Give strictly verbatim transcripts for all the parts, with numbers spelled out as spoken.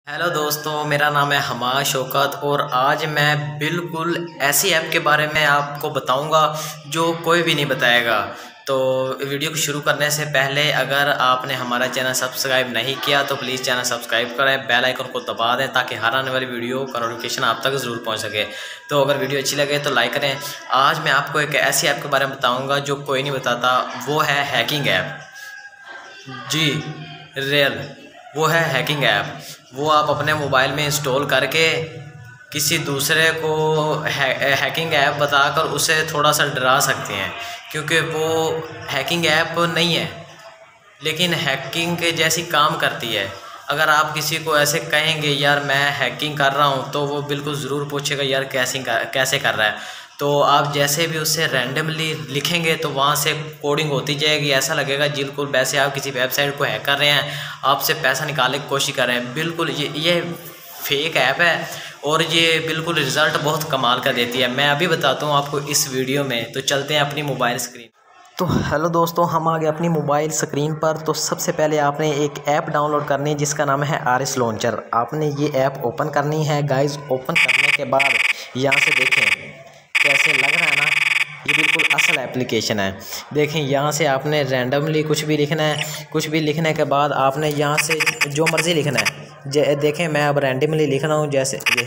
Hello दोस्तों, मेरा नाम है हमा शौकत और आज मैं बिल्कुल ऐसी ऐप के बारे में आपको बताऊंगा जो कोई भी नहीं बताएगा। तो वीडियो को शुरू करने से पहले अगर आपने हमारा चैनल सब्सक्राइब नहीं किया तो प्लीज़ चैनल सब्सक्राइब करें, बेल आइकन को दबा दें ताकि हर आने वाली वीडियो का नोटिफिकेशन आप तक ज़रूर पहुंच सके। तो अगर वीडियो अच्छी लगे तो लाइक करें। आज मैं आपको एक ऐसी ऐप के बारे में बताऊँगा जो कोई नहीं बताता, वो है हैकिंग ऐप। जी रियल, वो है हैकिंग ऐप। वो आप अपने मोबाइल में इंस्टॉल करके किसी दूसरे को है, हैकिंग ऐप बताकर उसे थोड़ा सा डरा सकते हैं, क्योंकि वो हैकिंग ऐप नहीं है लेकिन हैकिंग के जैसी काम करती है। अगर आप किसी को ऐसे कहेंगे यार मैं हैकिंग कर रहा हूँ, तो वो बिल्कुल ज़रूर पूछेगा यार कैसे कर कैसे कर रहा है। तो आप जैसे भी उससे रैंडमली लिखेंगे तो वहाँ से कोडिंग होती जाएगी। ऐसा लगेगा बिल्कुल वैसे आप किसी वेबसाइट को हैक कर रहे हैं, आपसे पैसा निकालने की कोशिश कर रहे हैं। बिल्कुल ये ये फेक ऐप है और ये बिल्कुल रिज़ल्ट बहुत कमाल का देती है। मैं अभी बताता हूँ आपको इस वीडियो में। तो चलते हैं अपनी मोबाइल स्क्रीन। तो हेलो दोस्तों, हम आ गए अपनी मोबाइल स्क्रीन पर। तो सबसे पहले आपने एक ऐप डाउनलोड करनी है जिसका नाम है आर एस लॉन्चर। आपने ये ऐप ओपन करनी है गाइस। ओपन करने के बाद यहाँ से देखें कैसे लग रहा है ना, ये बिल्कुल असल एप्लीकेशन है। देखें यहाँ से आपने रैंडमली कुछ भी लिखना है। कुछ भी लिखने के बाद आपने यहाँ से जो मर्ज़ी लिखना है। देखें मैं अब रैंडमली लिख रहा हूँ, जैसे ये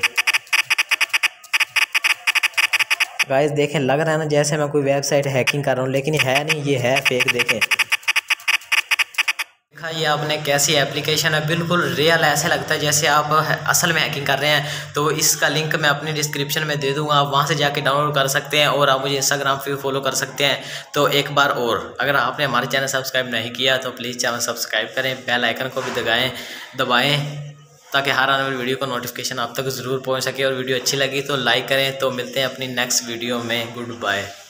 गाइस देखें लग रहा है ना जैसे मैं कोई वेबसाइट हैकिंग कर रहा हूँ, लेकिन है नहीं, ये है फेक। देखें देखा ये आपने कैसी एप्लीकेशन है, बिल्कुल रियल, ऐसे लगता है जैसे आप असल में हैकिंग कर रहे हैं। तो इसका लिंक मैं अपनी डिस्क्रिप्शन में दे दूंगा, आप वहां से जाके डाउनलोड कर सकते हैं और आप मुझे इंस्टाग्राम पे फॉलो कर सकते हैं। तो एक बार और अगर आपने हमारे चैनल सब्सक्राइब नहीं किया तो प्लीज़ चैनल सब्सक्राइब करें, बेल आइकन को भी दबाएँ दबाएँ ताकि हर आने वाली वीडियो का नोटिफिकेशन आप तक ज़रूर पहुंच सके। और वीडियो अच्छी लगी तो लाइक करें। तो मिलते हैं अपनी नेक्स्ट वीडियो में। Good bye.